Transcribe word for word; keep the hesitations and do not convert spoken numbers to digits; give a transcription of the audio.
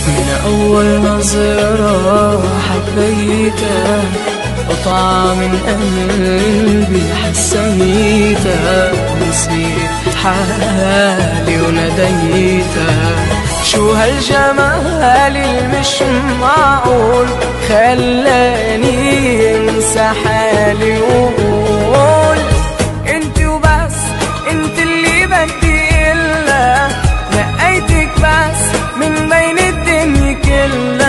من أول نظرة حبيتك، قطعة من قلبي حسيتك، نسيت حالي وناديتك. شو هالجمال المش معقول خلاني انسى حالي وقول انت وبس، انت اللي بدي الا، لقيتك بس من بين الدنيا كلها.